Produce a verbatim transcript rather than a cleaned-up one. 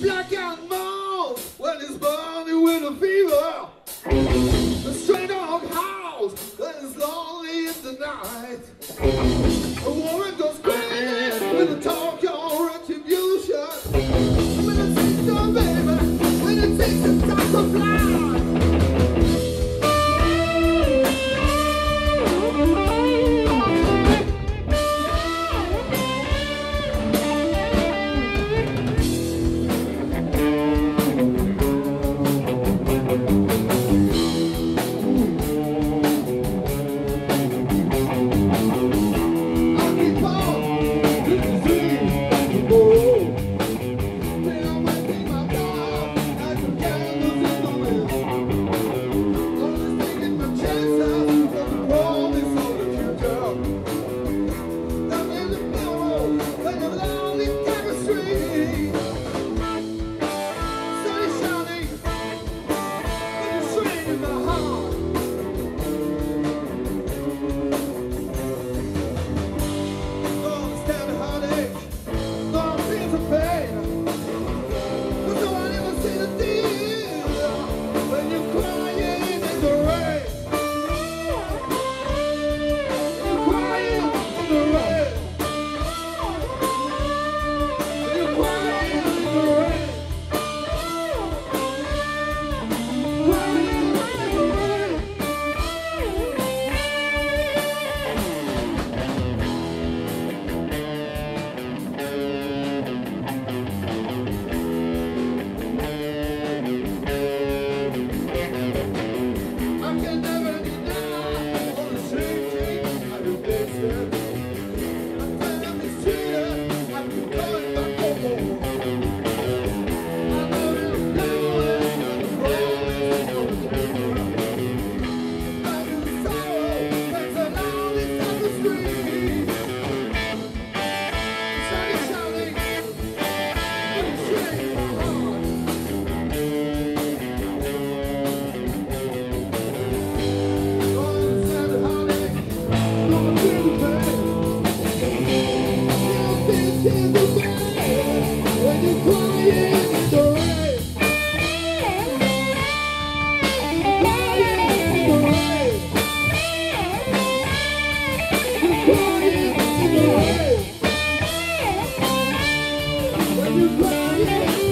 black and mold when it's burning with a fever. A stray dog howls when it's lonely in the night. A woman goes crazy with a talk or retribution. When it takes your baby, when it takes the time to fly. When you cry,